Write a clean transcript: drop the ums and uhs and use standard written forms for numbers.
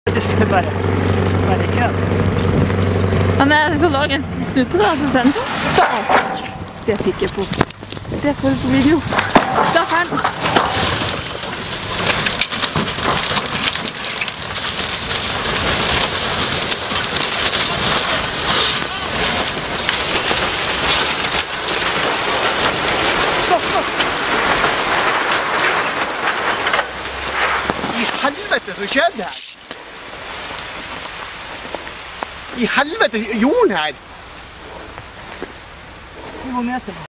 Du skal bare ikke. Ja, men jeg skal lage en snutte da, så send da. Det fikk jeg på. Det får du på video. Da er ferdig. I helvete så skjedde her. I helvete jorden her. Hvor mange meter?